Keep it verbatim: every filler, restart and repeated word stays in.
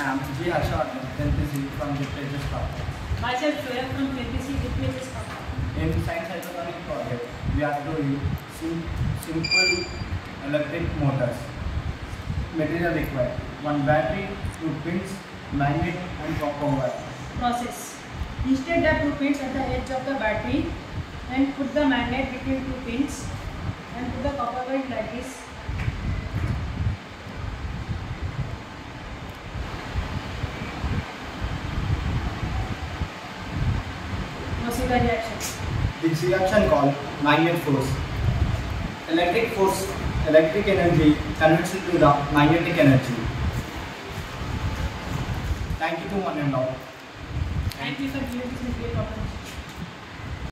am G. Harshavardhan, tenth C from Literature Copper. Myself Shoaib from tenth C Literature Copper. In Science Hydroponic project, we are doing sim simple electric motors. Material required: one battery, two pins, magnet, and copper wire. Process: insert the two pins at the edge of the battery and put the magnet between two pins and put the copper wire like this. Now see the reaction. This reaction called magnet force. Electric force, electric energy converts into the magnetic energy. Thank you to one and all. Thank you for giving this video.